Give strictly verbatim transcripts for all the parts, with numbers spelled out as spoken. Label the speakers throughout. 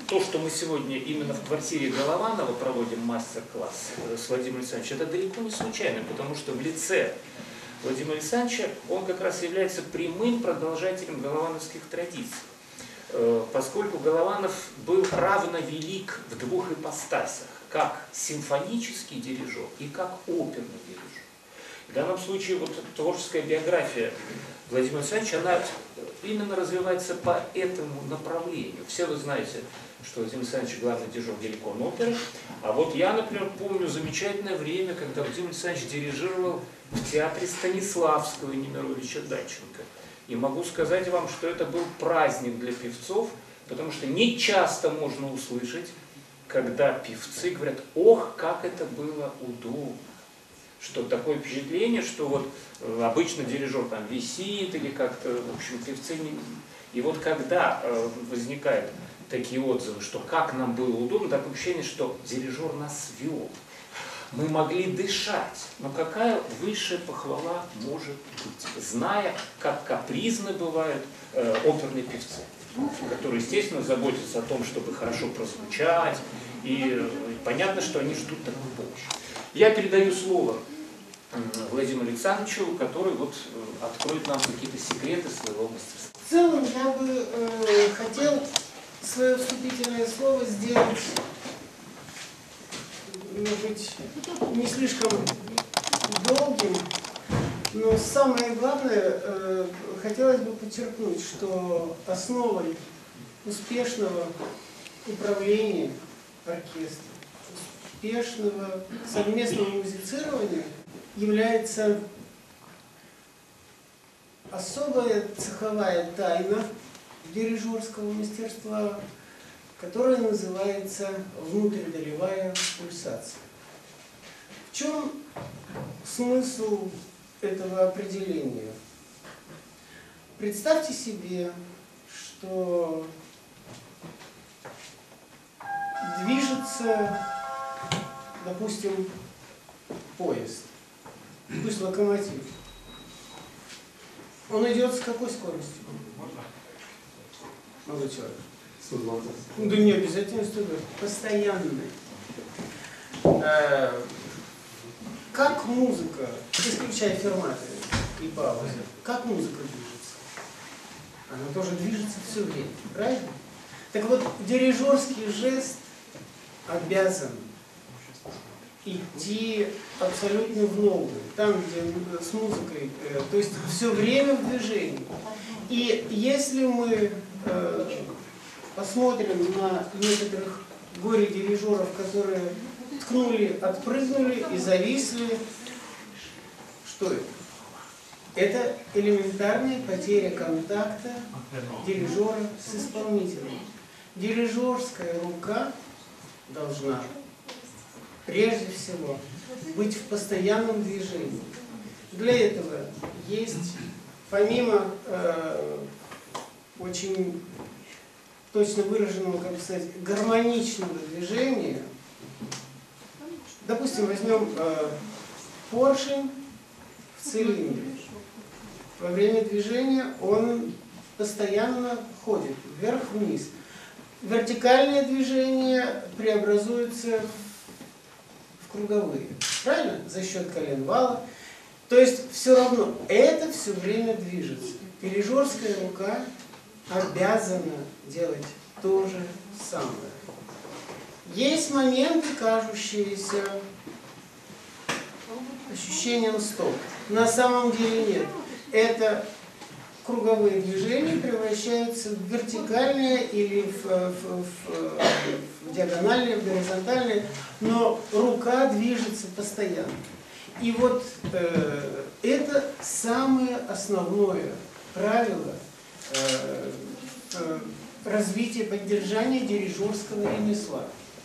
Speaker 1: то, что мы сегодня именно в квартире Голованова проводим мастер-класс с Владимиром Александровичем, это далеко не случайно, потому что в лице Владимира Александровича он как раз является прямым продолжателем головановских традиций, поскольку Голованов был равновелик в двух ипостасях, как симфонический дирижер и как оперный дирижер. В данном случае вот творческая биография Владимира Александровича, она именно развивается по этому направлению. Все вы знаете, что Владимир Александрович главный дирижер Геликон оперы, а вот я, например, помню замечательное время, когда Владимир Александрович дирижировал в театре Станиславского Немировича Данченко. И могу сказать вам, что это был праздник для певцов, потому что не часто можно услышать, когда певцы говорят: ох, как это было удобно. Что такое впечатление, что вот обычно дирижер там висит или как-то, в общем, певцы не... И вот когда возникают такие отзывы, что как нам было удобно, такое ощущение, что дирижер нас вел. Мы могли дышать. Но какая высшая похвала может быть, зная, как капризны бывают э, оперные певцы, которые, естественно, заботятся о том, чтобы хорошо прозвучать, и э, понятно, что они ждут такой помощи. Я передаю слово Владимиру Александровичу, который вот э, откроет нам какие-то секреты своего мастерства.
Speaker 2: В целом я бы э, хотел свое вступительное слово сделать, может быть, не слишком долгим, но самое главное, э, хотелось бы подчеркнуть, что основой успешного управления оркестром, успешного совместного музицирования является особая цеховая тайна дирижерского мастерства, которая называется внутридолевая пульсация. В чем смысл этого определения? Представьте себе, что движется, допустим, поезд, пусть локомотив. Он идет с какой скоростью? Молодой человек.
Speaker 3: сто двадцать.
Speaker 2: Да не обязательно сто двадцать. Постоянный. Э, как музыка, исключая ферматы и паузы, как музыка движется? Она тоже движется все время, правильно? Так вот, дирижерский жест обязан идти абсолютно в ногу, там, где с музыкой, э, то есть все время в движении. И если мы э, посмотрим на некоторых горе-дирижеров, которые ткнули, отпрыгнули и зависли, что это? Это элементарная потеря контакта дирижера с исполнителем. Дирижерская рука должна прежде всего быть в постоянном движении. Для этого есть, помимо э, очень точно выраженного, как сказать, гармоничного движения, допустим, возьмем э, поршень в цилиндре. Во время движения он постоянно ходит вверх-вниз. Вертикальное движение преобразуется в круговые. Правильно? За счет коленвала. То есть все равно это все время движется. Дирижерская рука обязана делать то же самое. Есть моменты, кажущиеся ощущением стоп. На самом деле нет. Это круговые движения превращаются в вертикальные или в, в, в, в диагональные, в горизонтальные, но рука движется постоянно. И вот э, это самое основное правило э, э, развития, поддержания дирижерского ремесла.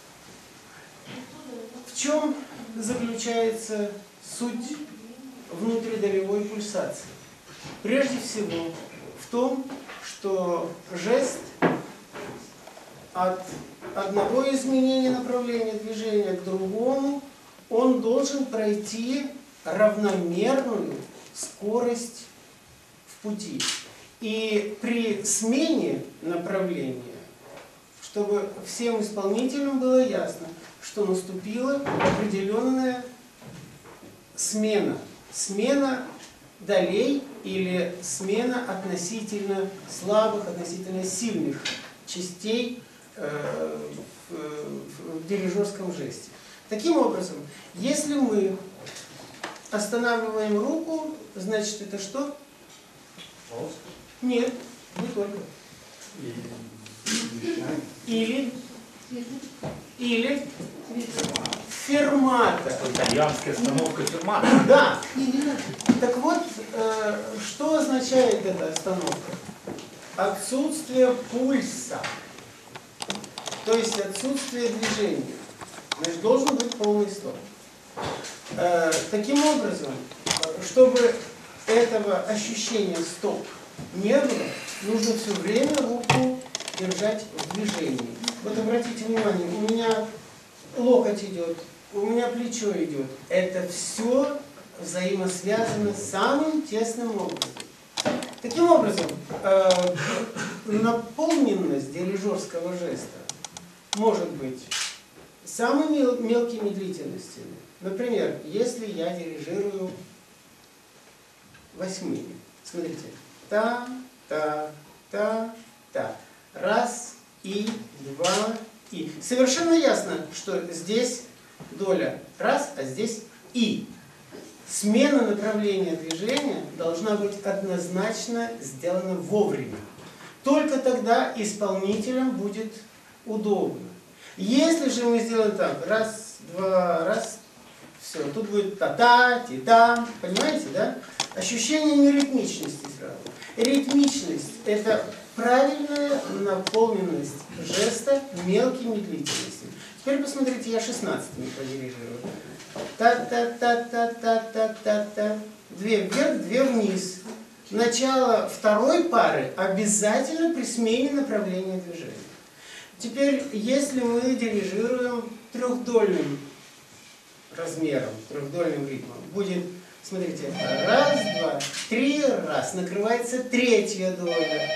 Speaker 2: В чем заключается суть внутридолевой пульсации? Прежде всего в том, что жест от одного изменения направления движения к другому, он должен пройти равномерную скорость в пути. И при смене направления, чтобы всем исполнителям было ясно, что наступила определенная смена. Смена долей или смена относительно слабых, относительно сильных частей э, в, в дирижерском жесте. Таким образом, если мы останавливаем руку, значит это что? Нет, не только. Или, или фермата.
Speaker 1: Итальянская остановка фермата.
Speaker 2: Да. Так вот, э, что означает эта остановка? Отсутствие пульса. То есть отсутствие движения. Значит, должен быть полный стоп. Э, таким образом, чтобы этого ощущения стоп не было, нужно все время руку держать в движении. Вот обратите внимание, у меня локоть идет, у меня плечо идет. Это все взаимосвязано самым тесным образом. Таким образом, э, наполненность дирижерского жеста может быть самыми мелкими длительностями. Например, если я дирижирую восьмыми. Смотрите. Та, та, та, та. Раз, и, два, и. Совершенно ясно, что здесь доля раз, а здесь и. Смена направления движения должна быть однозначно сделана вовремя. Только тогда исполнителям будет удобно. Если же мы сделаем так, раз, два, раз, все, тут будет та-та, ти-та, понимаете, да? Ощущение неритмичности сразу. Ритмичность – это правильная наполненность жеста мелкими длительностями. Теперь посмотрите, я шестнадцатыми продирижирую. Та-та-та-та-та-та-та-та. Две вверх, две вниз. Начало второй пары обязательно при смене направления движения. Теперь, если мы дирижируем трехдольным размером, трехдольным ритмом, будет, смотрите, раз, два, три, раз, накрывается третья доля.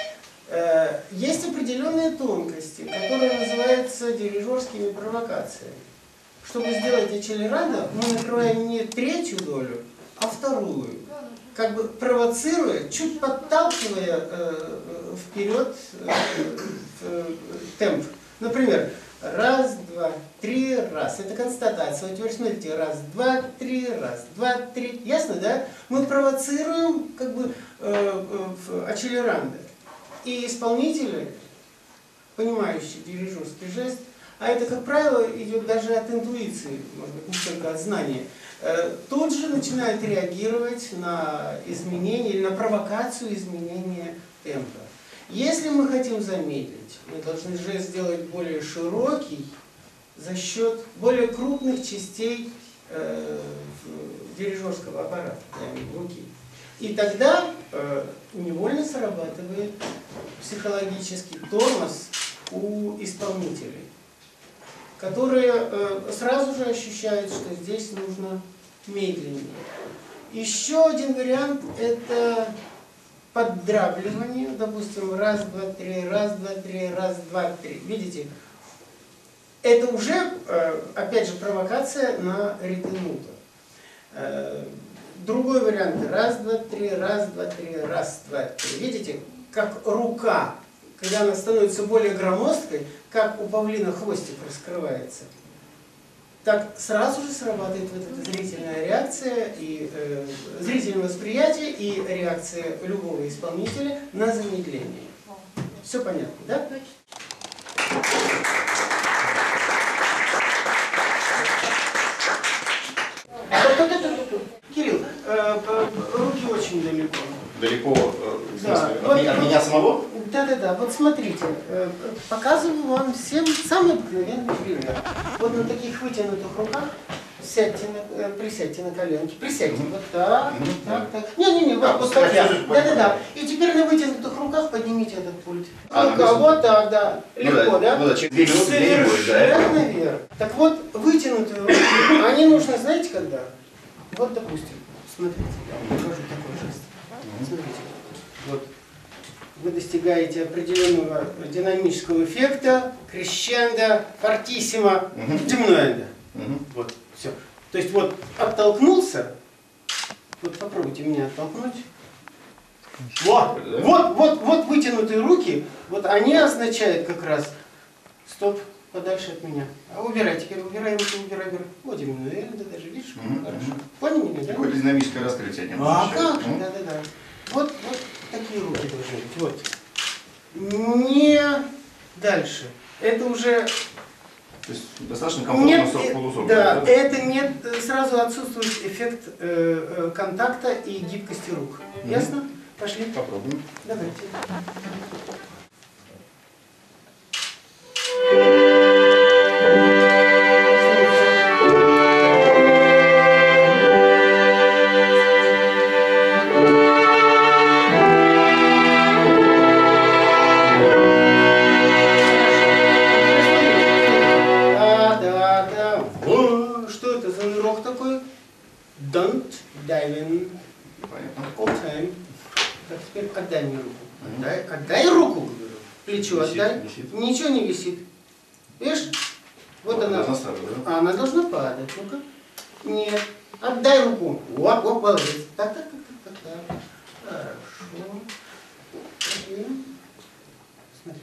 Speaker 2: Есть определенные тонкости, которые называются дирижерскими провокациями. Чтобы сделать акселерадо, мы накрываем не третью долю, а вторую. Как бы провоцируя, чуть подталкивая э, вперед э, э, темп. Например, раз, два, три, раз. Это констатация. Вот теперь смотрите, раз, два, три, раз, два, три. Ясно, да? Мы провоцируем как бы э, э, акселеранды. И исполнители, понимающие дирижерский жест, а это, как правило, идет даже от интуиции, может быть, не только от знания, тут же начинают реагировать на изменения или на провокацию изменения темпа. Если мы хотим замедлить, мы должны жест сделать более широкий за счет более крупных частей э, дирижерского аппарата, руки. И тогда э, невольно срабатывает психологический тормоз у исполнителей, которые э, сразу же ощущают, что здесь нужно медленнее. Еще один вариант – это поддрабливание. Допустим, раз, два, три, раз, два, три, раз, два, три. Видите? Это уже, э, опять же, провокация на ретенуто. Э, другой вариант – раз, два, три, раз, два, три, раз, два, три. Видите, как рука, когда она становится более громоздкой, как у павлина хвостик раскрывается, так сразу же срабатывает вот эта зрительная реакция, и э, зрительное восприятие и реакция любого исполнителя на замедление. Все понятно, да? Кирилл, э, руки очень далеко.
Speaker 3: Далеко, э, в смысле,
Speaker 2: Да.
Speaker 3: от,
Speaker 2: Вот,
Speaker 3: меня, от меня самого?
Speaker 2: Да-да-да, вот смотрите, э, показываю вам всем самый обыкновенный пример. Вот на таких вытянутых руках сядьте на, э, присядьте на коленки, присядьте, вот так,
Speaker 3: Ну,
Speaker 2: так,
Speaker 3: да.
Speaker 2: так. Не-не-не, вот,
Speaker 3: А,
Speaker 2: вот так.
Speaker 3: я же
Speaker 2: Да-да-да. И теперь на вытянутых руках поднимите этот пульт.
Speaker 3: А,
Speaker 2: Ну-ка,
Speaker 3: ну,
Speaker 2: вот так, да. Легко,
Speaker 3: ну,
Speaker 2: да?
Speaker 3: Ну да, через две минуты две будет, да?
Speaker 2: Совершенно верно. Так вот, вытянутые руки, они нужны, знаете, когда? Вот, допустим, смотрите, я вам покажу такой жест. Смотрите, вот. вы достигаете определенного динамического эффекта, крещендо, фортиссимо,
Speaker 3: Мгм.
Speaker 2: дiminuendo.
Speaker 3: Мгм.
Speaker 2: Вот, все. То есть вот оттолкнулся, вот попробуйте меня оттолкнуть. Вот,
Speaker 3: Да?
Speaker 2: вот, вот, вот вытянутые руки, вот они означают как раз стоп, подальше от меня. А убирай, теперь убирай руки, убирай, убирай. Вот именно, это даже, видишь,
Speaker 3: Мгм,
Speaker 2: хорошо.
Speaker 3: мгм.
Speaker 2: Поняли меня, да?
Speaker 3: Какое-то динамическое раскрытие.
Speaker 2: А
Speaker 3: немножечко.
Speaker 2: как же,
Speaker 3: Мгм.
Speaker 2: да, да, да. Вот, вот такие руки должны быть, вот. Не дальше. Это уже
Speaker 3: То есть достаточно комфортно
Speaker 2: нет,
Speaker 3: сорок
Speaker 2: э,
Speaker 3: полусорок.
Speaker 2: да, это нет, э, сразу отсутствует эффект э, э, контакта и гибкости рук.
Speaker 3: Мгм.
Speaker 2: Ясно? Пошли.
Speaker 3: Попробуем.
Speaker 2: Давайте. Да, да, да. О, что это за урок такой? Don't diving
Speaker 3: Понятно.
Speaker 2: all time. Так, теперь отдай мне руку.
Speaker 3: Мгм.
Speaker 2: Отдай, отдай руку, говорю. Плечо
Speaker 3: Висит,
Speaker 2: отдай.
Speaker 3: висит.
Speaker 2: Ничего не висит. Видишь? Вот
Speaker 3: Вот
Speaker 2: она.
Speaker 3: должна сразу, да?
Speaker 2: А она должна падать. Ну-ка. Нет. Отдай руку. Вот, вот, молодец. Так, так, так, так, так, так. Хорошо. Смотри. Смотри.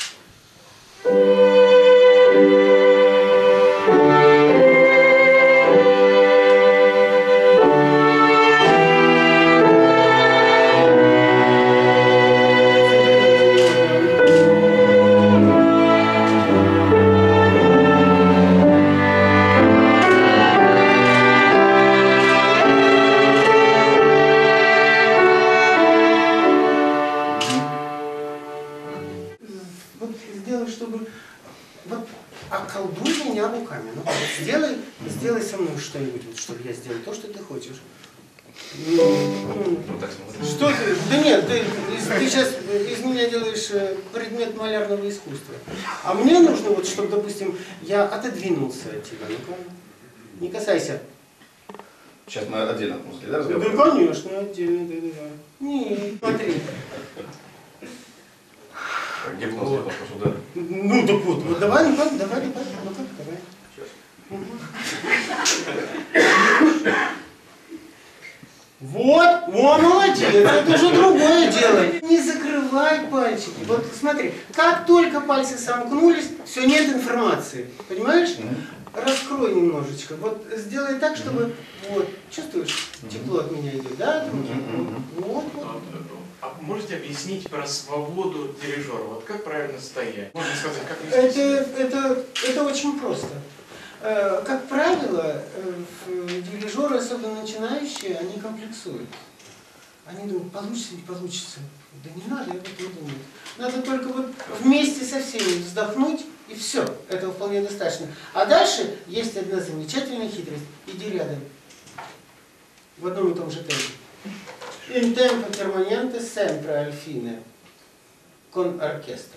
Speaker 2: Вот сделай, чтобы... Вот околдуй меня руками. Ну, вот сделай, сделай со мной что-нибудь, вот, чтобы я сделал то, что ты хочешь. Ну, ну,
Speaker 3: Вот так смотришь.
Speaker 2: что ты? Да нет, ты, из- ты сейчас из меня делаешь э, предмет малярного искусства. А мне нужно, вот, чтобы, допустим, я отодвинулся от тебя. Ну-ка, не касайся.
Speaker 3: Сейчас мы отдельно от музыки, да,
Speaker 2: Да,
Speaker 3: разговариваем?
Speaker 2: конечно, отдельно, да, да, да. Не, смотри.
Speaker 3: Так, где у нас вот. Сюда.
Speaker 2: Ну, так вот, вот давай, ну как, давай, давай, ну как, давай. Вот, о, молодец, это уже другое дело. Не закрывай пальчики. Вот смотри, как только пальцы сомкнулись, все, нет информации. Понимаешь?
Speaker 3: Мгм.
Speaker 2: Раскрой немножечко. Вот сделай так, чтобы, вот, чувствуешь, тепло от меня идет, да? от руки?
Speaker 3: Мгм.
Speaker 2: Вот, вот.
Speaker 4: А можете объяснить про свободу дирижера? Вот как правильно стоять? Можно сказать, как вести
Speaker 2: Это,
Speaker 4: себя?
Speaker 2: это, это очень просто. Э, Как правило, э, в- дирижеры, особенно начинающие, они комплексуют. Они думают, получится, не получится. Да не надо, я об этом не думаю. Надо только вот вместе со всеми вздохнуть, и все. Этого вполне достаточно. А дальше есть одна замечательная хитрость. Иди рядом. В одном и том же темпе. In tempo permanente sempre al fine con orchestra.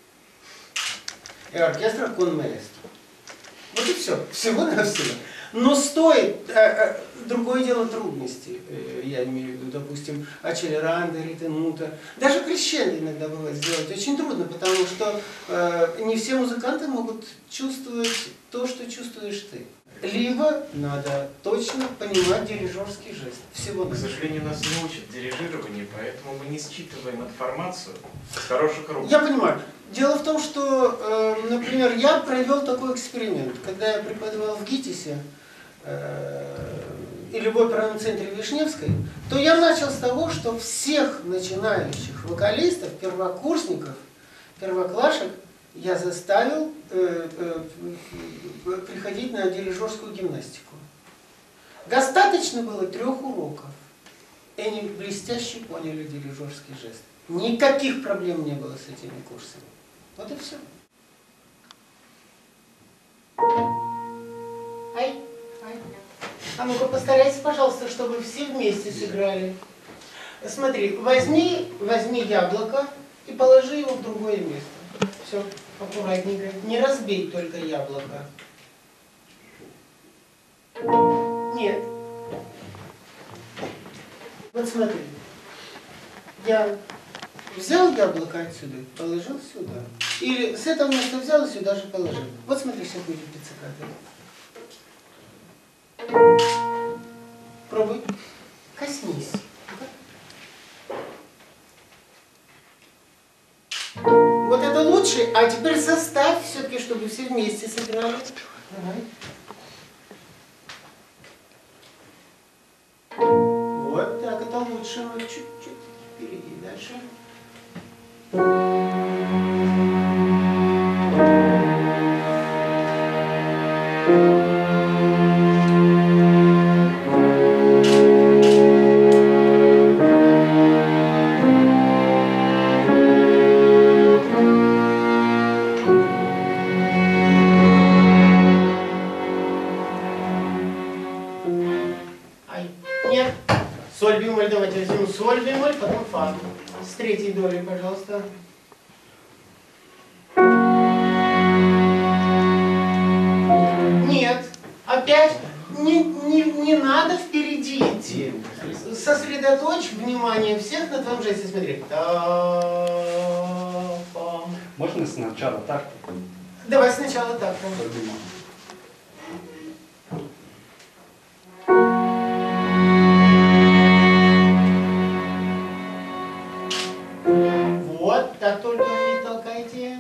Speaker 2: И оркестра con maestro. Вот и все. Всего-навсего. Но стоит, э, э, другое дело трудности, э, я имею в виду, допустим, акселеранда, ритенута. Даже крещендо иногда бывает сделать очень трудно, потому что э, не все музыканты могут чувствовать то, что чувствуешь ты. Либо надо точно понимать дирижерский жест. Всего
Speaker 4: К
Speaker 2: навсего.
Speaker 4: сожалению, нас не учат дирижированию, поэтому мы не считываем информацию с хороших рук.
Speaker 2: Я понимаю. Дело в том, что, э, например, я провел такой эксперимент. Когда я преподавал в ГИТИСе э, или в оперном центре Вишневской, то я начал с того, что всех начинающих вокалистов, первокурсников, первоклашек я заставил э, э, приходить на дирижерскую гимнастику. Достаточно было трех уроков. И они блестяще поняли дирижерский жест. Никаких проблем не было с этими курсами. Вот и все. Ай, ай. А ну-ка постарайся, пожалуйста, чтобы все вместе сыграли. Смотри, возьми, возьми яблоко и положи его в другое место. Все, аккуратненько. Не разбей только яблоко. Нет. Вот смотри. Я взял яблоко отсюда, положил сюда. Или с этого места взял и сюда же положил. Вот смотри, сейчас будет пицциката. Пробуй. Коснись. Вот это лучше, а теперь составь все-таки, чтобы все вместе сыграли. Давай. Вот так, это лучше. Вот чуть-чуть впереди, дальше. Соль бемоль, давайте возьмем соль бемоль, потом фа. С третьей долей, пожалуйста. Нет, опять не, не, не надо впереди идти. Сосредоточь внимание всех на твоем жесте. Смотри.
Speaker 5: Можно сначала так?
Speaker 2: Давай сначала так. Вот, так только не толкайте.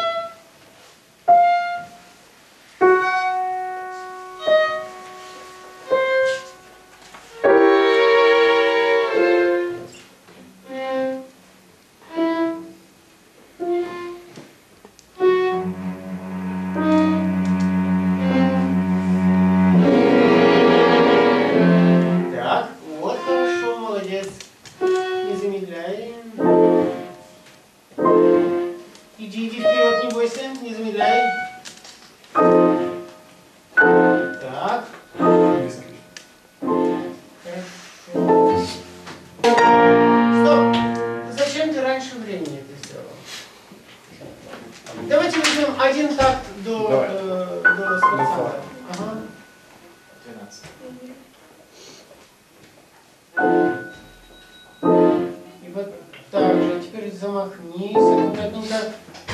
Speaker 2: Так, вот хорошо, молодец. Не замедляй. Иди, иди вперед, не бойся, не замедляй. Так. Хорошо. Стоп! Зачем ты раньше времени это сделал? Давайте возьмем один такт до,
Speaker 5: Давай.
Speaker 2: э, до спортсмена. Ага.
Speaker 4: двенадцать.
Speaker 2: И вот так же. Теперь замахнись аккуратненько.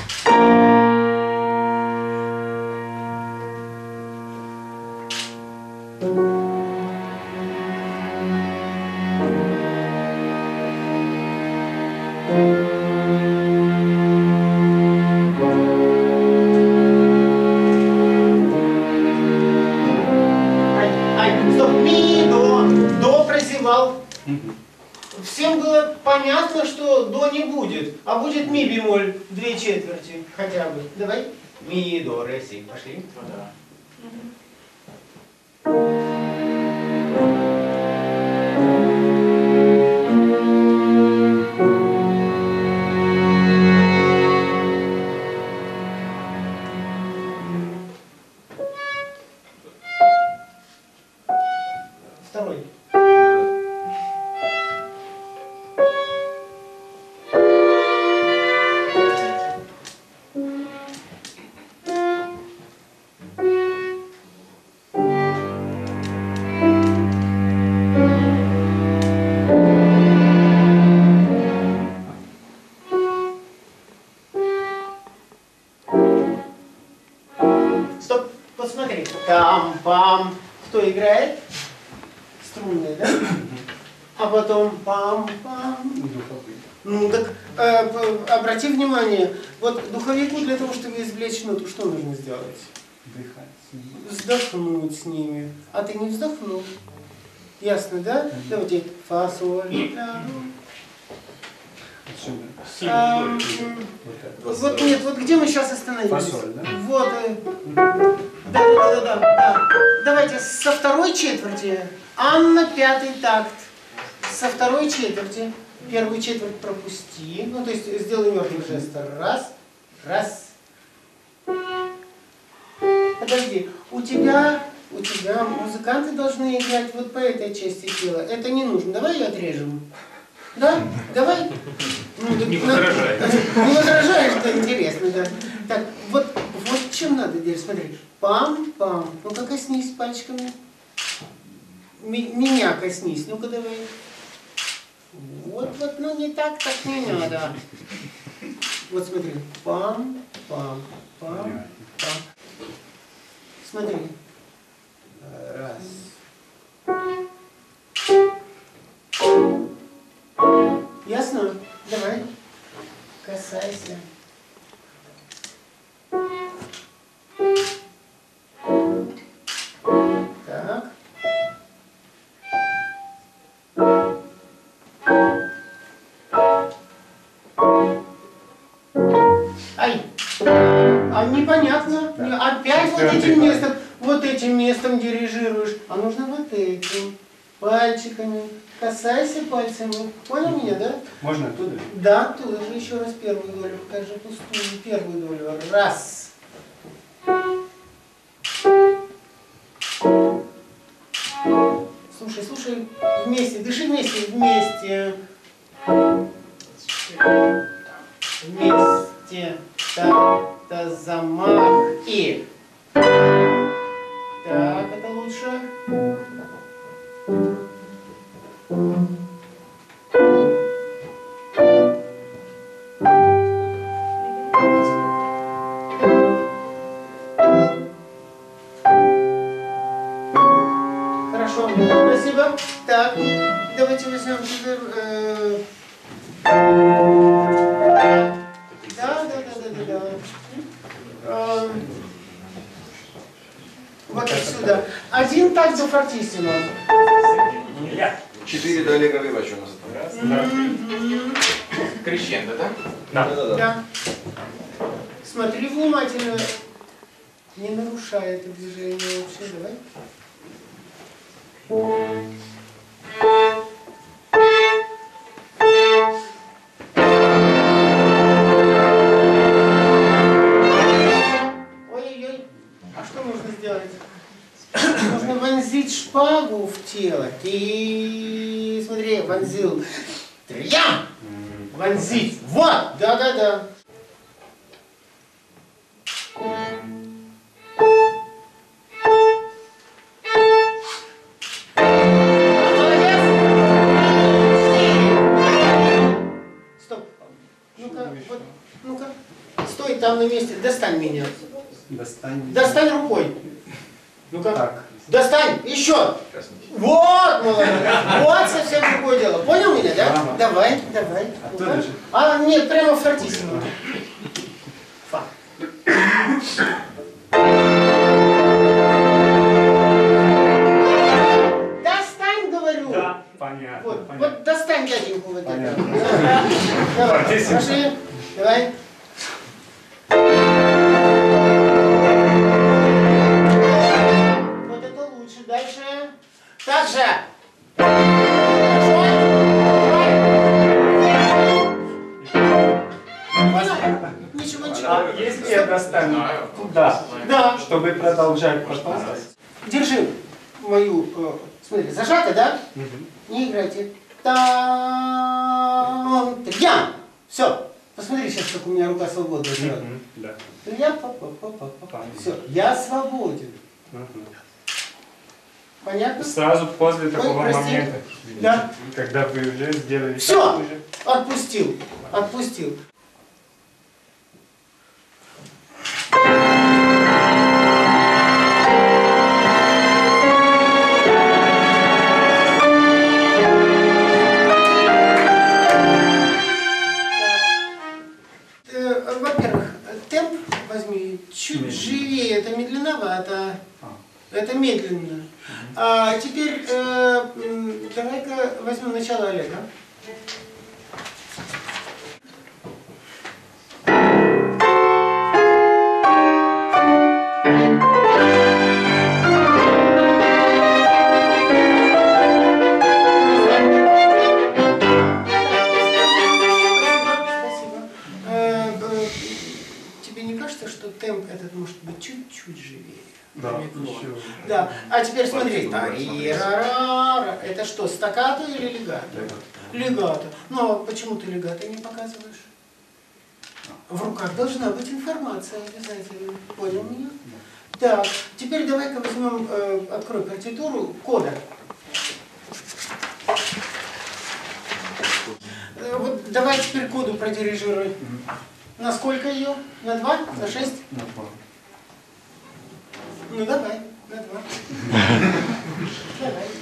Speaker 2: Ай, ай, стоп, ми, до, до прозевал. Всем было понятно, что до не будет, а будет ми бемоль две четверти хотя бы. Давай. Ми, до, ре, си. Пошли.
Speaker 4: Ну да.
Speaker 2: Второй. Стоп, посмотри. Там-пам. Кто играет? Струнные, да? А потом пам-пам. Ну так э, п- обрати внимание, вот духовику для того, чтобы извлечь ноту, что нужно сделать? Вздохнуть с ними. А ты не вздохнул? Ясно, да? Давайте фа, соль, ля. А, м, вот нет, вот где мы сейчас остановились?
Speaker 5: Фасоль, да?
Speaker 2: Вот. э, Да, да, да, да, да. Давайте со второй четверти. Анна, пятый такт. Со второй четверти. Первую четверть пропусти. Ну, то есть сделай мертвый жест. Раз, раз. Подожди, у тебя, у тебя музыканты должны играть вот по этой части тела. Это не нужно. Давай ее отрежем. Да? Давай. Ну, так
Speaker 1: Не
Speaker 2: на-
Speaker 1: возражай.
Speaker 2: Не возражаешь, это интересно, да. Так, вот, вот чем надо делать, смотри. Пам-пам. Ну-ка коснись пальчиками. Ми- меня коснись. Ну-ка давай. Вот, вот, ну не так, так не надо. Вот смотри. Пам, пам, пам, пам. Смотри. Раз. Ясно? Давай. Касайся. Так. Ай! А непонятно. Опять вот этим местом, вот этим местом дирижируешь. А нужно вот этим. Пальчиками. Касайся пальцами. Понял меня, да?
Speaker 5: Можно оттуда?
Speaker 2: Да, оттуда же еще раз первую долю. Покажи пустую первую долю. Раз. Слушай, слушай. Вместе. Дыши вместе. Вместе. Вместе. Так, это замах. И. Так, это лучше. Хорошо, спасибо. Так, давайте возьмем теперь... Э... Да, да, да, да, да, да. Э... Вот отсюда. Один так за фортиссимо.
Speaker 3: Четыре до Олега Вивача у нас это.
Speaker 4: Крещендо, да?
Speaker 5: Да.
Speaker 3: Да-да-да.
Speaker 2: Да. Смотри внимательно. Не нарушай это движение вообще. Давай. Ой-ой-ой. А что нужно сделать? Нужно вонзить шпагу в тело. Ты смотри, вонзил. Трям! Вонзить. Вот! Да-да-да. Стоп. Ну-ка, вот, ну-ка. Стой там на месте. Достань меня.
Speaker 5: Достань.
Speaker 2: Достань рукой. Ну-ка.
Speaker 5: Так.
Speaker 2: Достань. Еще. Вот, молодец. Вот совсем другое дело. Понял меня, да?
Speaker 5: Ага.
Speaker 2: Давай, давай.
Speaker 5: Оттуда
Speaker 2: Ну-ка.
Speaker 5: же.
Speaker 2: А, нет, прямо в фортиссимо. Фа. Достань, говорю.
Speaker 5: Да, понятно.
Speaker 2: Вот,
Speaker 5: понятно.
Speaker 2: вот достань дяденьку вот это.
Speaker 5: Понятно.
Speaker 2: Давай,
Speaker 5: Фортиссимо.
Speaker 2: пошли. Давай. Вот это лучше. Дальше. Так же. Хорошо? Давай. Понял? Ничего, ничего.
Speaker 5: А если я достану
Speaker 4: Знаю.
Speaker 5: туда,
Speaker 2: Да.
Speaker 5: чтобы продолжать потом?
Speaker 2: Держи мою. э, Смотри, зажато, да?
Speaker 5: Мгм.
Speaker 2: Не играйте. Там. Я. Все. Посмотри сейчас, как у меня рука свободная. сразу.
Speaker 5: Мгм. Да.
Speaker 2: Я па-па-па-па-па. Все. Я свободен.
Speaker 5: Мгм.
Speaker 2: Понятно?
Speaker 5: Сразу после такого
Speaker 2: прости.
Speaker 5: момента,
Speaker 2: Да.
Speaker 5: когда вы уже сделали
Speaker 2: Всё.
Speaker 5: шаг уже.
Speaker 2: Отпустил. Отпустил. Э, Во-первых, темп возьми чуть
Speaker 5: Медленно.
Speaker 2: живее, это медленновато.
Speaker 5: А.
Speaker 2: Это медленно. А теперь э, м, давай-ка возьмем начало Олега. Спасибо. Э, э, Тебе не кажется, что темп этот может быть чуть-чуть живее?
Speaker 5: Да,
Speaker 2: Намекнула.
Speaker 5: еще.
Speaker 2: Да. А теперь смотри.
Speaker 3: Спасибо, Борис, смотри.
Speaker 2: Тарирарара. Это что, стаккато или легато?
Speaker 3: Легато.
Speaker 2: Легато. Ну, а почему ты легато не показываешь? В руках должна быть информация обязательно. Понял меня? Так, теперь давай-ка возьмем, э, открой партитуру кода. давай теперь коду продирижируй. На сколько ее? На два? На шесть?
Speaker 5: На два.
Speaker 2: Ну давай, на два. Давай.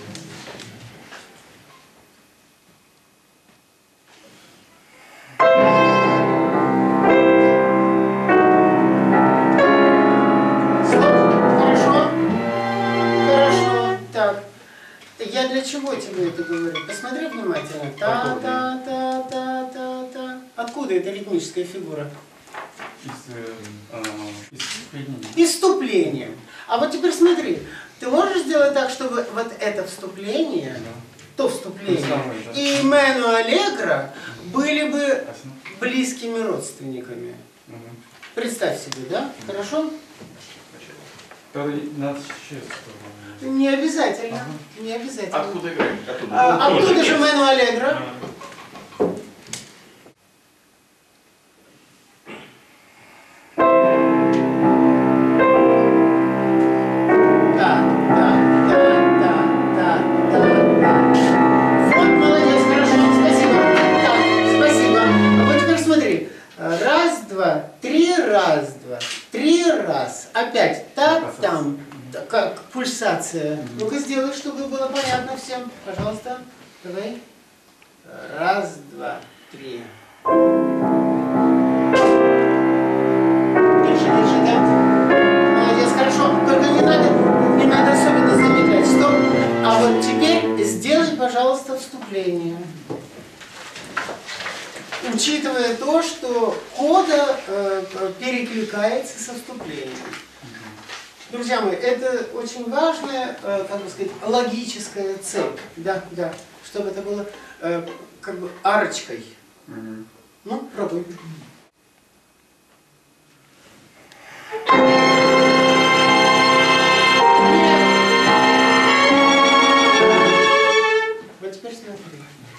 Speaker 2: Хорошо? Хорошо. Так. Я для чего тебе это говорю? Посмотри внимательно. Та-та-та-та-та-та. Откуда эта ритмическая фигура?
Speaker 5: Из, э, а, из вступления.
Speaker 2: И вступлением. А вот теперь смотри, ты можешь сделать так, чтобы вот это вступление, то вступление,
Speaker 5: самое, да.
Speaker 2: и Мену Аллегро были бы
Speaker 5: Ясно.
Speaker 2: близкими родственниками.
Speaker 5: Мгм.
Speaker 2: Представь себе, да? Хорошо?
Speaker 5: Который надо сейчас.
Speaker 2: Не обязательно.
Speaker 5: Ага.
Speaker 2: Не обязательно.
Speaker 4: Откуда играем? Оттуда.
Speaker 2: А, откуда же Мену Аллегро? Да, да, да, да, да, да, да. Вот, молодец, хорошо, спасибо. Так, спасибо. А вот теперь смотри. Раз, два, три, раз, два, три, раз. Опять. Так, там. Как пульсация. Ну-ка сделай, чтобы было понятно всем. Пожалуйста. Давай. Раз, два, три. Держи, держи, да? Молодец, хорошо. Только не надо, не надо особенно замедлять. Стоп. А вот теперь сделай, пожалуйста, вступление. Учитывая то, что кода э, перекликается со вступлением. Друзья мои, это очень важная, э, как бы сказать, логическая цепь. Да, да. Чтобы это было э, как бы арочкой.
Speaker 5: Мгм.
Speaker 2: Ну, пробуй. Вот теперь смотри.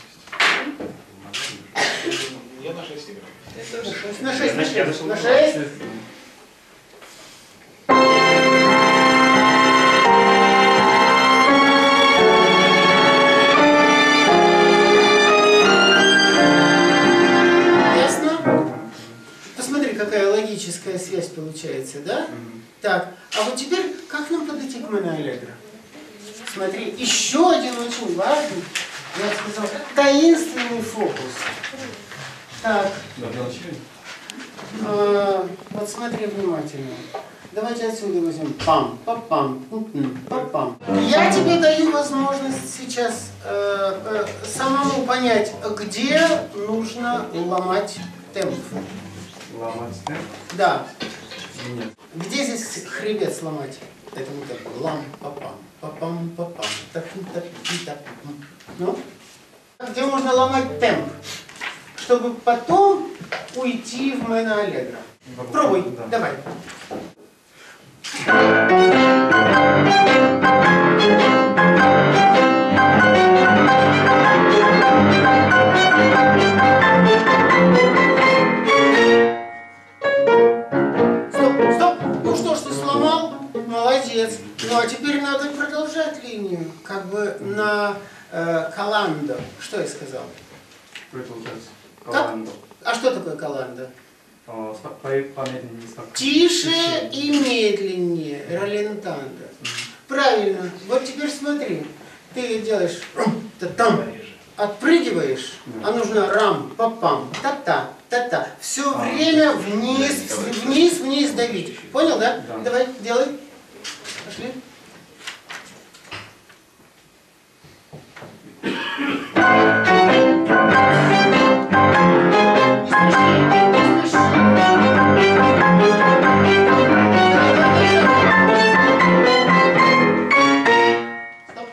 Speaker 4: Я на шесть играю.
Speaker 2: На шесть, на
Speaker 1: Я
Speaker 2: шесть,
Speaker 1: нашел
Speaker 2: на шесть. Ясно? Посмотри, какая логическая связь получается, да? Так, а вот теперь как нам подойти к Мену Аллегро? Смотри, еще один очень важный, я бы сказал, таинственный фокус. Так,
Speaker 5: Да, для начала.
Speaker 2: э, вот смотри внимательно. Давайте отсюда возьмем пам, пам, пам, пам. Я тебе даю возможность сейчас э, э, самому понять, где нужно ломать темп.
Speaker 5: Ломать темп?
Speaker 2: Да.
Speaker 5: Нет.
Speaker 2: Где здесь хребет сломать? Этому темпу. Лам, папам, папам, папам, таким, таким, таким. Ну? Где можно ломать темп, чтобы потом уйти в Мену Аллегро. Пробуй,
Speaker 5: Да.
Speaker 2: давай. Стоп, стоп. Ну что ж, ты сломал? Молодец. Ну а теперь надо продолжать линию, как бы на э, колландо. Что я сказал?
Speaker 5: Что это получается?
Speaker 2: Как?
Speaker 5: Колландо.
Speaker 2: А что такое колландо?
Speaker 5: А, спо- по- Помедленнее, спокойнее.
Speaker 2: Тише и медленнее. Ралентандо. Правильно. Вот теперь смотри. Ты делаешь та-там, отпрыгиваешь, а нужно рам, папам, та-та, та-та. Все время вниз, вниз, вниз давить. Понял, да?
Speaker 5: Да.
Speaker 2: Давай, делай. Пошли. Не спеши, не спеши. Стоп.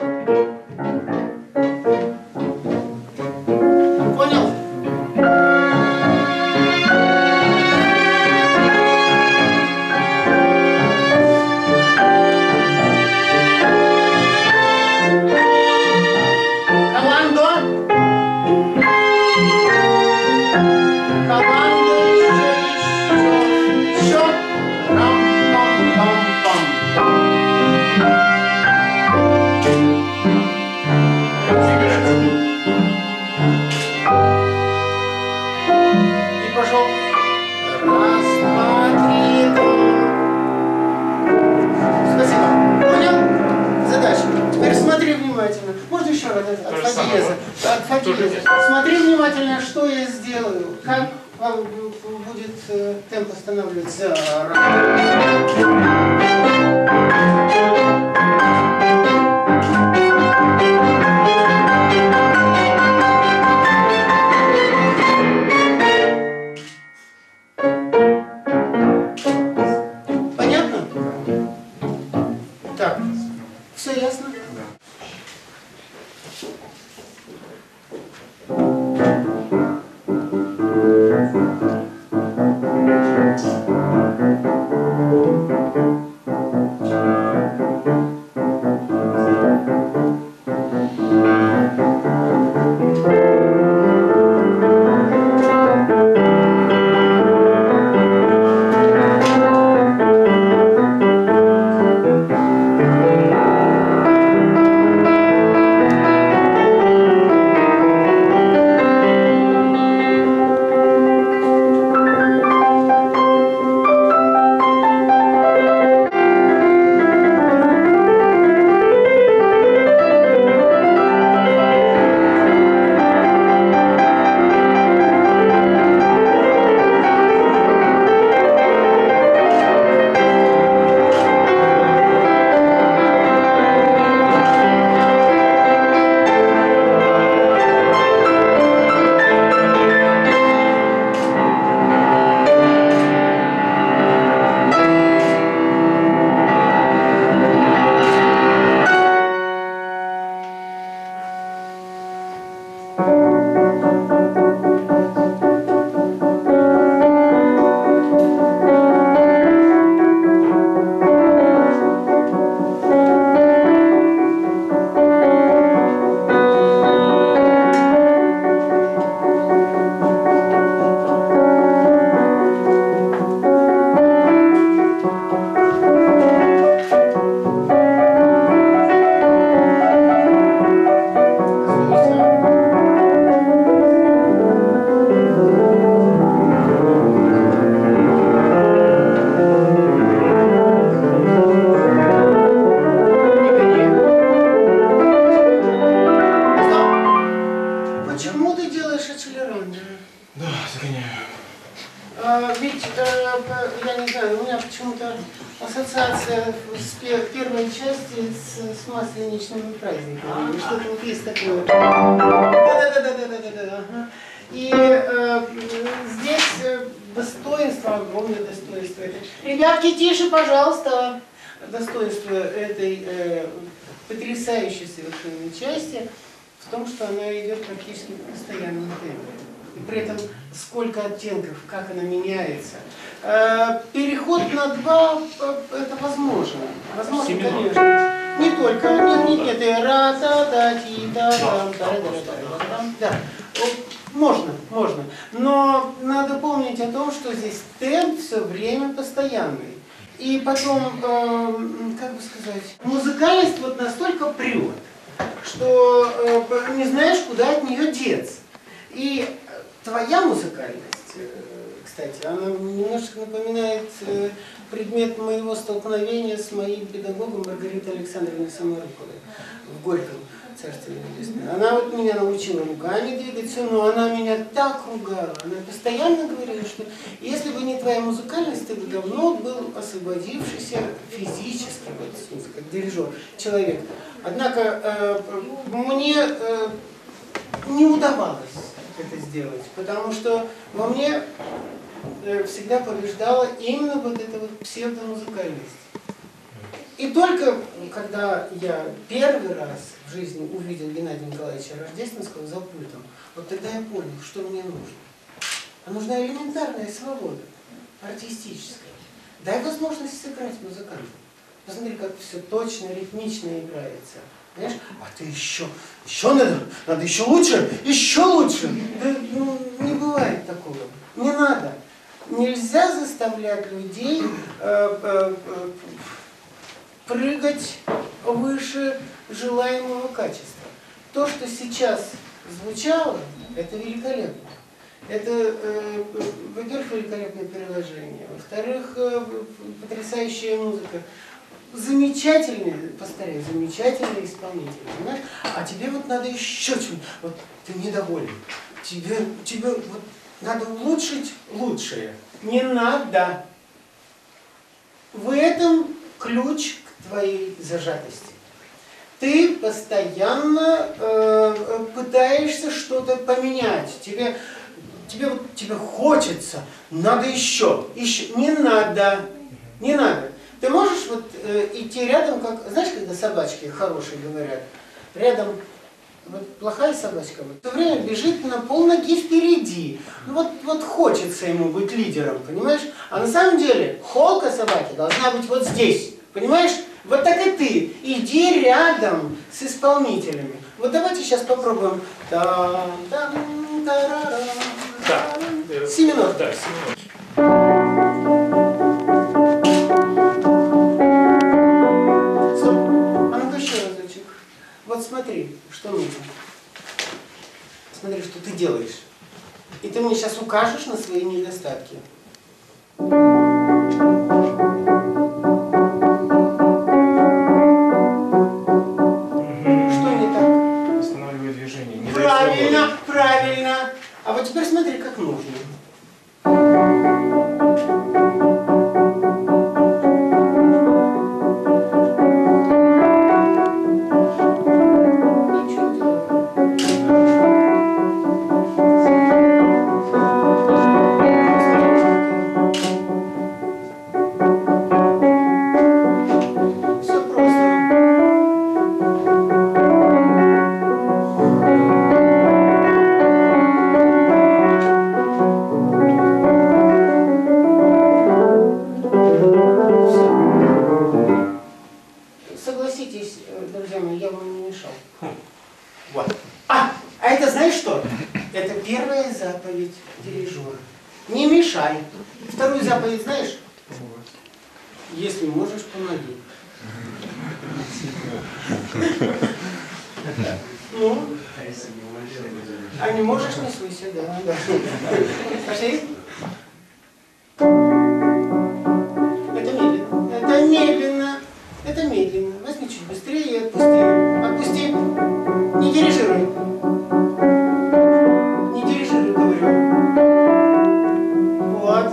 Speaker 2: Понял? Понятно, что я сделаю. Как вам будет э, темп останавливаться? Понятно? Так, все ясно? Ассоциация с первой части с, с масленичными праздниками. Что-то вот есть такое. Да-да-да-да-да-да-да. Ага. И э, здесь достоинство, огромное достоинство. Ребятки, тише, пожалуйста. Достоинство этой э, потрясающей совершенно части в том, что она идет практически в постоянном темпе. И при этом сколько оттенков, как она меняется. Э, переход на два э, это возможно. Возможно,
Speaker 1: Семена.
Speaker 2: конечно. Не только. Нет, нет, нет. И ра та та ти та там та та да. Можно, можно. Но надо помнить о том, что здесь темп все время постоянный. И потом, э, как бы сказать, музыкальность вот настолько прет, что э, не знаешь, куда от нее деться. И твоя музыкальность, э, кстати, она немножко напоминает э, предмет моего столкновения с моим педагогом Маргаритой Александровной Самарыковой в Горьком. Царство небесное. Она вот меня научила руками двигаться, но она меня так ругала. Она постоянно говорила, что если бы не твоя музыкальность, ты бы давно был освободившийся физически, вот, в смысле, как дирижер, человек. Однако э, мне э, не удавалось это сделать, потому что во мне э, всегда побеждала именно вот эта вот псевдомузыкальность. И только когда я первый раз в жизни увидел Геннадия Николаевича Рождественского за пультом, вот тогда я понял, что мне нужно. А нужна элементарная свобода, артистическая. Дай возможность сыграть музыканту. Посмотри, как все точно, ритмично играется. Понимаешь? А ты еще, еще надо, надо еще лучше, еще лучше. Да, ну, не бывает такого. Не надо. Нельзя заставлять людей э, э, э, прыгать выше желаемого качества. То, что сейчас звучало, это великолепно. Это, э, во-первых, великолепное переложение, во-вторых, э, потрясающая музыка. Замечательные, повторяю, замечательные исполнители, понимаешь? А тебе вот надо еще чуть-чуть, вот ты недоволен. тебе, тебе вот надо улучшить лучшее. Не надо. В этом ключ к твоей зажатости. Ты постоянно э, пытаешься что-то поменять. Тебе, тебе, вот, тебе хочется, надо еще, еще. Не надо, не надо. Ты можешь вот э, идти рядом, как, знаешь, когда собачки хорошие говорят, рядом вот плохая собачка, вот, в то время бежит на полноги впереди. Ну вот, вот хочется ему быть лидером, понимаешь? А на самом деле холка собаки должна быть вот здесь, понимаешь? Вот так и ты. Иди рядом с исполнителями. Вот давайте сейчас попробуем.
Speaker 1: Да,
Speaker 2: Си минор.
Speaker 1: Да, си минор.
Speaker 2: Стоп. А ну-ка еще разочек. Вот смотри, что нужно. Смотри, что ты делаешь. И ты мне сейчас укажешь на свои недостатки. Правильно, правильно. А вот теперь смотри, как нужно. Все просто. Согласитесь, друзья мои, я вам не мешал. Вот. А, а это знаешь что? Это первая заповедь дирижера. Не мешай. Вторую заповедь знаешь? Если можешь, помоги. Ну? А не можешь, не слыся, да. да. Пошли? Это медленно. Это медленно. Это медленно. Возьми чуть быстрее и отпусти. Отпусти. Не дирижируй. Не дирижируй, говорю. Вот.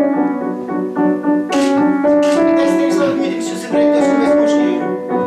Speaker 2: Дай Станиславу Дмитриевичу сыграть то, что возможнее.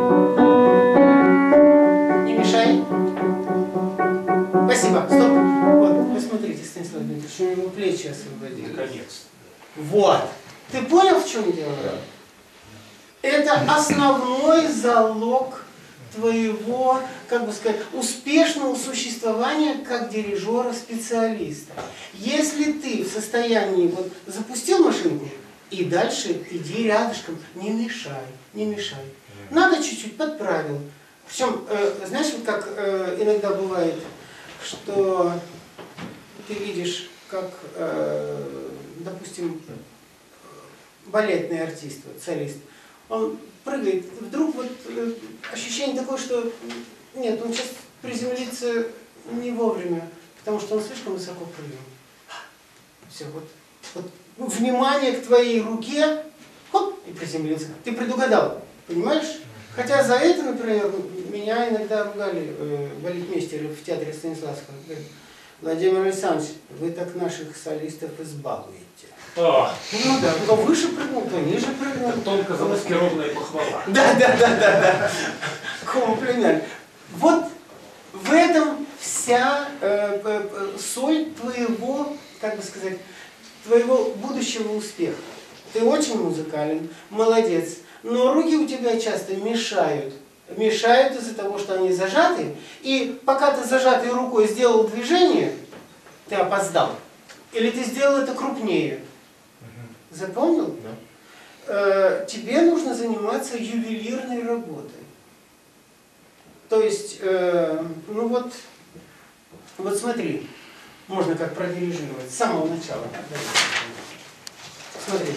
Speaker 2: Не мешай. Спасибо. Стоп. Вот, посмотрите, Станислав Дмитриевич, у него плечи освободились.
Speaker 1: Наконец-то.
Speaker 2: Вот. Ты понял, в чем дело? Это основной залог твоего, как бы сказать, успешного существования как дирижера-специалиста. Если ты в состоянии, вот, запустил машинку, и дальше иди рядышком, не мешай, не мешай. Надо чуть-чуть подправил. Причем, э, знаешь, вот как э, иногда бывает, что ты видишь, как, э, допустим, балетный артист, вот, солист, он прыгает, вдруг вот э, ощущение такое, что нет, он сейчас приземлится не вовремя, потому что он слишком высоко прыгнул. Все, вот, вот внимание к твоей руке, хоп, и приземлился. Ты предугадал, понимаешь? Хотя за это, например, меня иногда ругали э, балетмейстеры в театре Станиславского. Говорят: Владимир Александрович, вы так наших солистов избалуете.
Speaker 1: А,
Speaker 2: Ну да, то выше прыгнул, то ниже прыгнул.
Speaker 1: тонко замаскированная похвала.
Speaker 2: Да, да, да, да, да. Комплимент. Вот в этом вся э, э, соль твоего, как бы сказать, твоего будущего успеха. Ты очень музыкален, молодец, но руки у тебя часто мешают. Мешают из-за того, что они зажаты. И пока ты зажатой рукой сделал движение, ты опоздал. Или ты сделал это крупнее. Запомнил?
Speaker 1: Да.
Speaker 2: Э, тебе нужно заниматься ювелирной работой. То есть, э, ну вот, вот смотри, можно как продирижировать с самого начала. Смотри.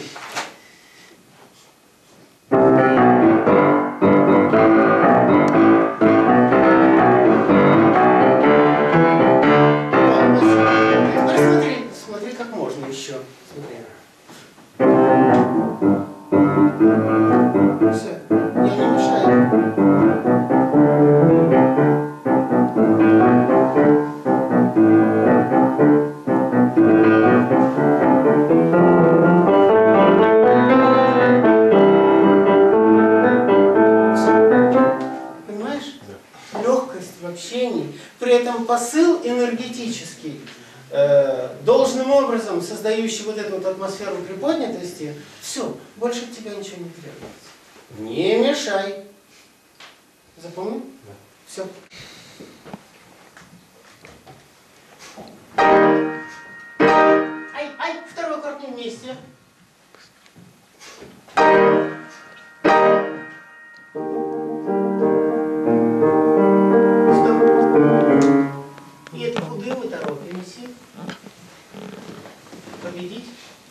Speaker 2: Смотри, как можно еще. Смотри. Все, я не мешаю. посыл энергетический, э, должным образом создающий вот эту вот атмосферу приподнятости, все, больше от тебя ничего не требуется. Не мешай. Запомнил? Да. Все. Ай, ай, второй аккорд не вместе. И это куда мы торопимся? Победить?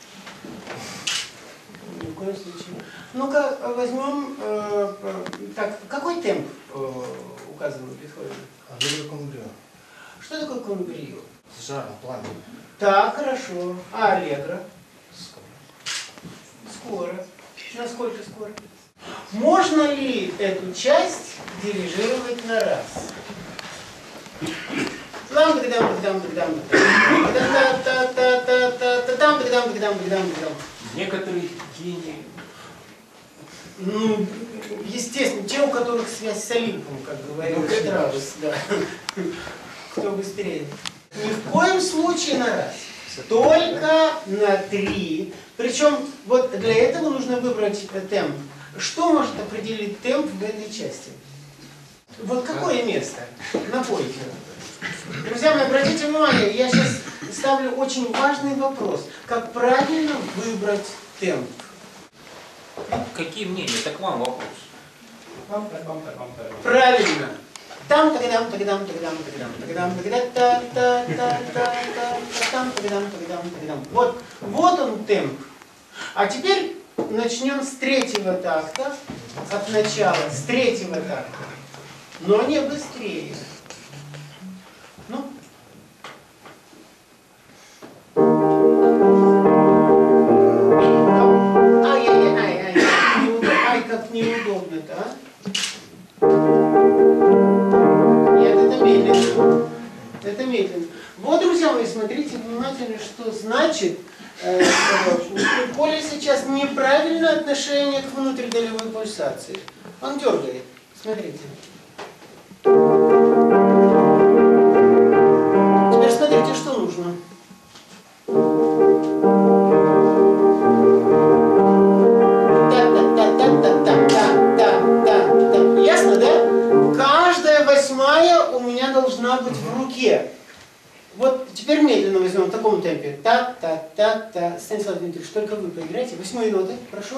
Speaker 2: Ни в коем случае. Ну-ка, возьмем, э, так, какой темп э, указан в Бетховене?
Speaker 6: Аллегро con brio.
Speaker 2: Что такое конгрио?
Speaker 6: С жаром, пламя.
Speaker 2: Так, хорошо. А аллегро?
Speaker 6: Скоро.
Speaker 2: Скоро. Насколько скоро? Можно ли эту часть дирижировать на раз? Там, дам, дам, дам, дам,
Speaker 1: Некоторые гении.
Speaker 2: Ну, естественно, те, у которых связь с Олимпом, как говорил Штраус, да. Кто быстрее. Ни в коем случае на раз. Только на три. Причем вот для этого нужно выбрать темп. Что может определить темп в этой части? Вот какое место? Напойте. Друзья мои, обратите внимание, я сейчас ставлю очень важный вопрос. Как правильно выбрать темп?
Speaker 1: Какие мнения? Так вам вопрос.
Speaker 2: Правильно. Там тагадам, тагадам, тагадам, тагадам, тагадам, тагадам, та та та та та там тагадам, тагадам, тагадам. Вот, вот он темп. А теперь начнем с третьего такта, от начала, с третьего такта. Но не быстрее. Ну. Ай-яй-яй-ай, ай, как неудобно-то, а? Нет, это медленно. Это медленно. Вот, друзья мои, смотрите внимательно, что значит э, у Коли сейчас неправильное отношение к внутридолевой пульсации. Он дергает. Смотрите. Теперь смотрите, что нужно. Ясно, да? Каждая восьмая у меня должна быть в руке. Вот теперь медленно возьмем в таком темпе. Та-та-та-та. Станислав Дмитриевич, только вы поиграйте. Восьмые ноты, хорошо?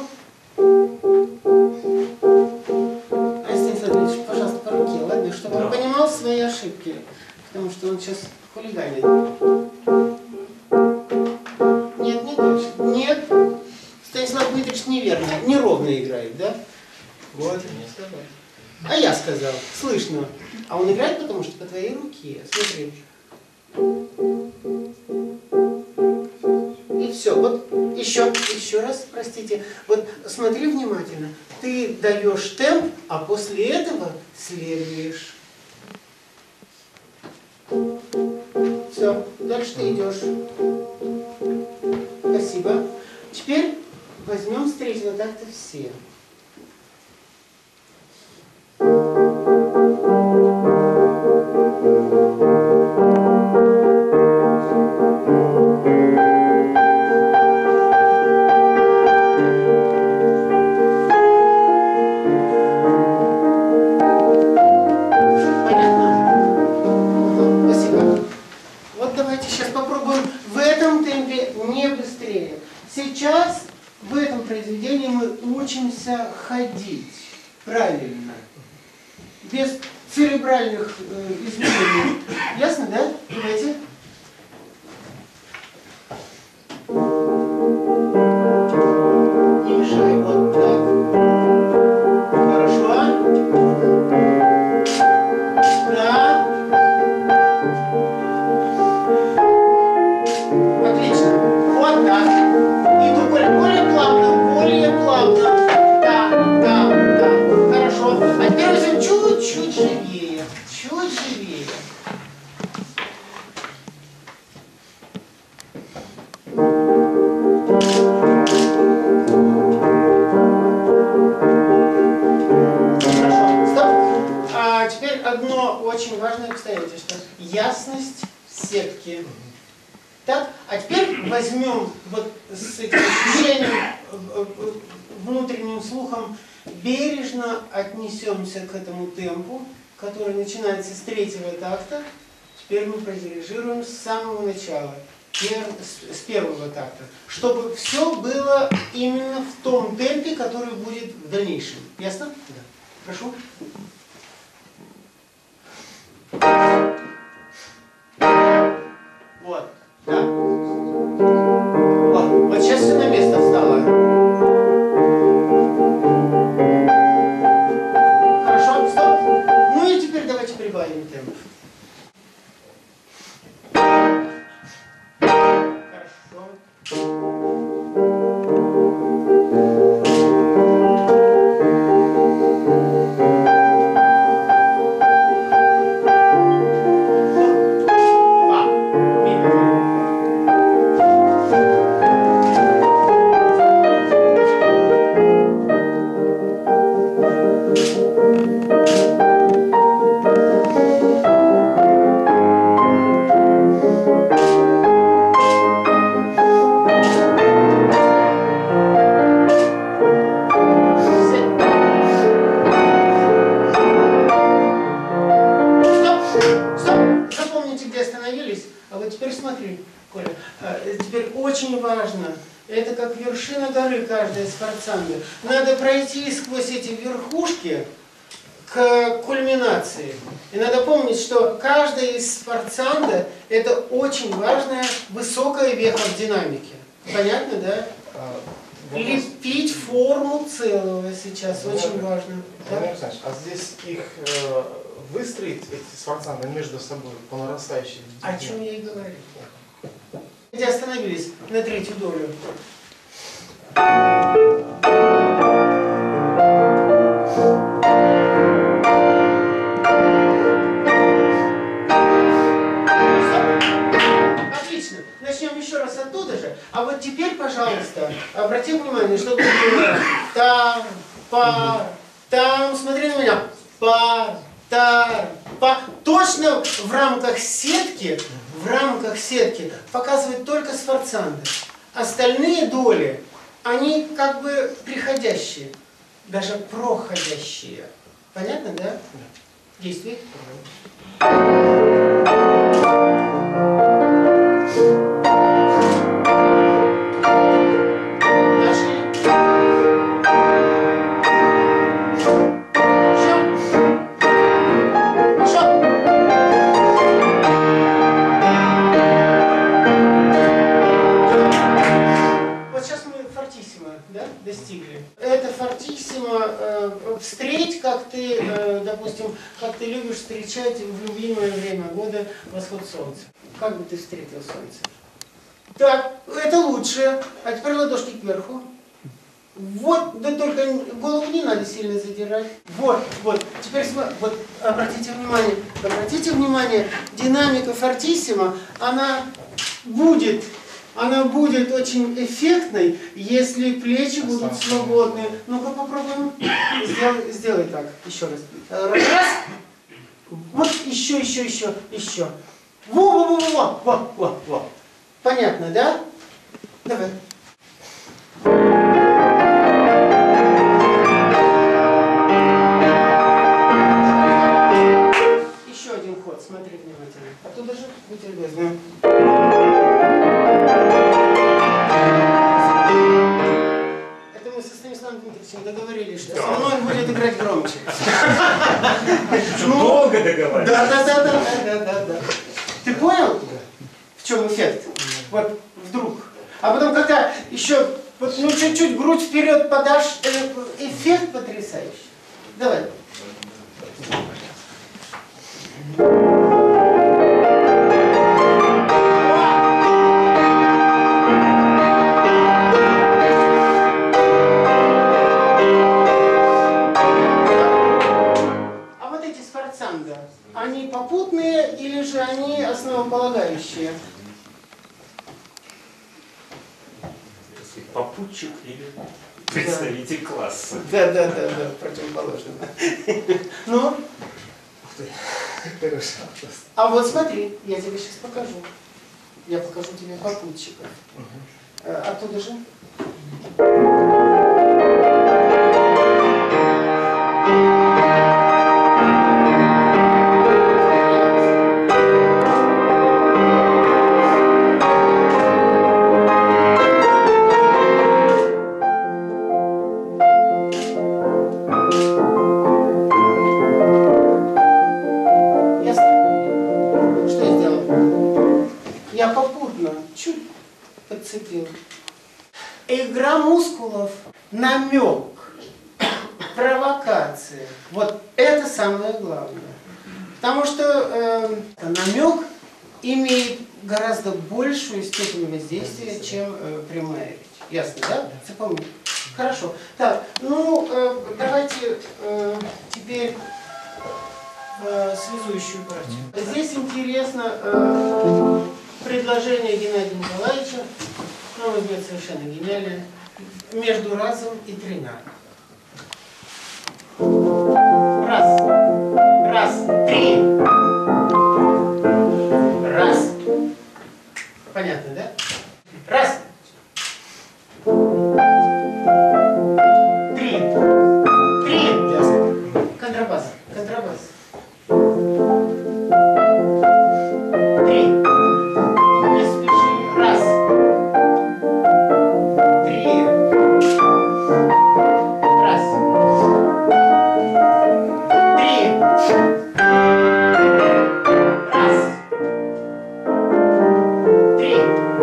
Speaker 2: А Станислав Дмитриевич, пожалуйста, по руке, ладно? Чтобы он понимал свои ошибки. Потому что он сейчас хулиганит. Нет, не точно. Нет. Станислав Дмитриевич неверно, неровно играет, да? Вот. А я сказал, слышно. А он играет, потому что по твоей руке. Смотри. И все. Вот еще, еще раз, простите. Вот смотри внимательно. Ты даешь темп, а после этого следуешь. Все. Дальше ты идешь. Спасибо. Теперь возьмем с третьего такта все. Сейчас в этом произведении мы учимся ходить правильно, без церебральных э, изменений. Ясно, да? Давайте. Не мешай, вот так. Хорошо. Да. Отлично. Вот так. Более плавно, более плавно. Да, да, да. Хорошо. А теперь возьмем чуть-чуть живее. Чуть живее. помните, что ясность сетки. Так, а теперь возьмем вот с этим ощущением, внутренним слухом, бережно отнесемся к этому темпу, который начинается с третьего такта. Теперь мы продирижируем с самого начала, с первого такта, чтобы все было именно в том темпе, который будет в дальнейшем. Ясно? Да. Прошу. Вот. Да. О, вот сейчас все на место встало. Хорошо, стоп. Ну и теперь давайте прибавим темп. Надо пройти сквозь эти верхушки к кульминации. И надо помнить, что каждая из сфорцанда – это очень важная высокая веха в динамике. Понятно, да?
Speaker 6: А,
Speaker 2: Лепить форму целого сейчас
Speaker 6: Владимир,
Speaker 2: очень важно.
Speaker 6: Владимир
Speaker 2: Да?
Speaker 6: Александрович, а здесь их э, выстроить, эти сфорцанды, между собой по нарастающей?
Speaker 2: О чем я и говорю. Где остановились на третью долю. Отлично. Начнем еще раз оттуда же. А вот теперь, пожалуйста, обрати внимание, что будет там, пар, там, смотри на меня, пар, тар, пар. Точно в рамках сетки, в рамках сетки показывает только сфорцанды. Остальные доли, они как бы приходящие, даже проходящие. Понятно, да? Действует? Достигли. Это фортиссимо э, встреть, как ты, э, допустим, как ты любишь встречать в любимое время года восход солнца. Как бы ты встретил солнце? Так, это лучше. А теперь ладошки кверху. Вот, да только голову не надо сильно задирать. Вот, вот. Теперь вот, обратите внимание, обратите внимание, динамика фортиссимо, она будет. Она будет очень эффектной, если плечи будут свободны. Ну-ка попробуем. Сделай, сделай так. Еще раз. Раз. Вот еще, еще, еще, еще. Во-во-во-во, во-во-во. Понятно, да? Давай. Еще один ход. Смотри внимательно. Оттуда же будьте любезны. Договорились, что со мной он будет играть громче.
Speaker 1: Долго договаривались?
Speaker 2: Да, да, да, да, да, да, да. Ты понял, в чем эффект? Вот вдруг. А потом, когда еще вот, ну, чуть-чуть грудь вперед подашь, эффект потрясающий. Давай. Они попутные или же они основополагающие?
Speaker 1: Попутчик или представитель класса.
Speaker 2: Да, да, да, да, противоположно. Ну?
Speaker 6: ты. Хорошо.
Speaker 2: А вот смотри, я тебе сейчас покажу. Я покажу тебе попутчиков. Э, Оттуда же. Я попутно чуть подцепил. Игра мускулов, намек, провокация. Вот это самое главное. Потому что э, намек имеет гораздо большую степень воздействия, чем э, прямая речь. Ясно, да? Запомни. Хорошо. Так, ну э, давайте э, теперь э, связующую партию. Здесь интересно э, предложение Геннадия Николаевича, на мой взгляд, совершенно гениальное, между разом и тремя. Раз, раз, три. Раз. Понятно, да? Раз. Три. Три. Ясно. Контрабас. Контрабас. Три. Не спеши. Раз. Три. Раз. Три. Раз. Три.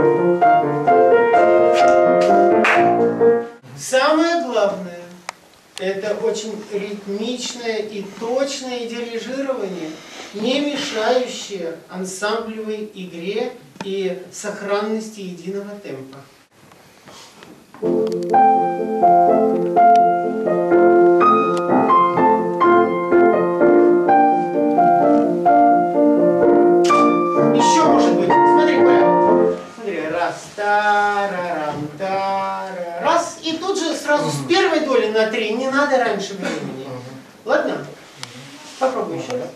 Speaker 2: Самое главное — это очень ритмичное и точное дирижирование, не мешающее ансамблевой игре и сохранности единого темпа. Еще может быть. Смотри, Коля. Смотри, раз, тарарам, тара, раз. И тут же сразу с первой доли на три. Не надо раньше времени. Ладно? Попробуй еще раз.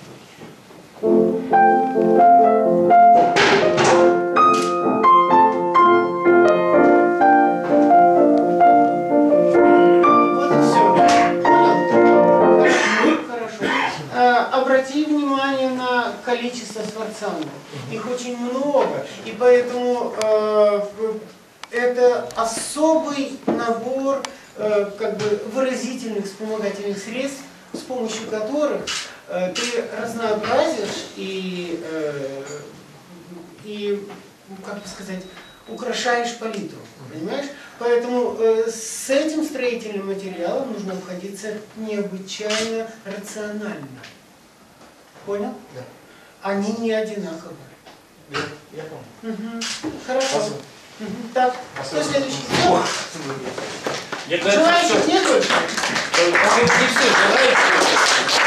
Speaker 2: Вот и все. Понял? Хорошо. А, обрати внимание на количество сфорцанов. Их очень много. И поэтому э, это особый набор э, как бы выразительных вспомогательных средств, с помощью которых э, ты разнообразишь и, э, и, как бы сказать, украшаешь палитру. Понимаешь? Поэтому э, с этим строительным материалом нужно обходиться необычайно рационально. Понял?
Speaker 6: Да.
Speaker 2: Они не одинаковые.
Speaker 6: Я, я понял.
Speaker 2: Угу. Хорошо.
Speaker 6: Спасибо.
Speaker 2: Угу. Так, кто следующий?
Speaker 1: Мне кажется,
Speaker 2: Желающих
Speaker 1: что-
Speaker 2: нет больше?
Speaker 1: Как не все желающие.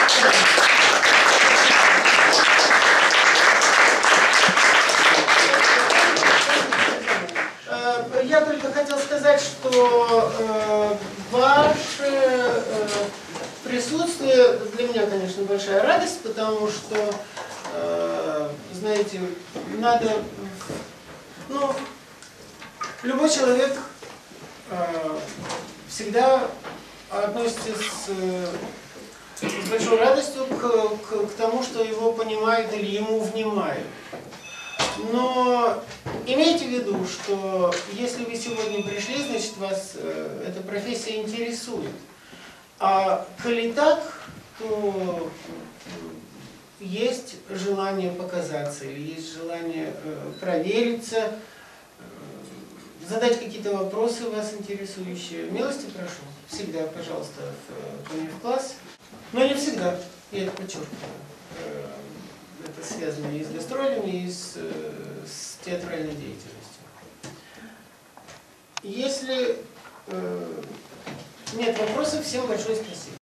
Speaker 2: Э, Я только хотел сказать, что э, ваше э, присутствие для меня, конечно, большая радость, потому что, э, знаете, надо, ну, любой человек э, всегда относится с, э, с большой радостью к, к, к тому, что его понимают или ему внимают. Но имейте в виду, что если вы сегодня пришли, значит, вас э, эта профессия интересует. А коли так, то есть желание показаться, или есть желание э, провериться, э, задать какие-то вопросы вас интересующие. Милости прошу. Всегда, пожалуйста, в, ко мне в класс. Но не всегда, я это подчеркиваю. Э, Это связано и с гастролями, и с, с театральной деятельностью. Если э, нет вопросов, всем большое спасибо.